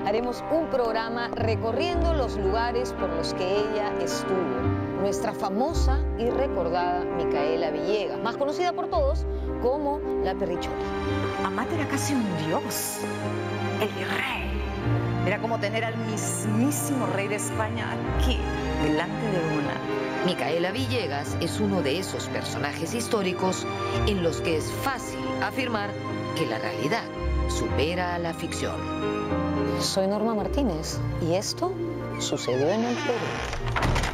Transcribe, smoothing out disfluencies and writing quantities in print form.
haremos un programa recorriendo los lugares por los que ella estuvo. Nuestra famosa y recordada Micaela Villegas, más conocida por todos como la Perrichona. Amate era casi un dios, el virrey. Era como tener al mismísimo rey de España aquí, delante de una. Micaela Villegas es uno de esos personajes históricos en los que es fácil afirmar que la realidad supera a la ficción. Soy Norma Martínez y esto sucedió en el Perú.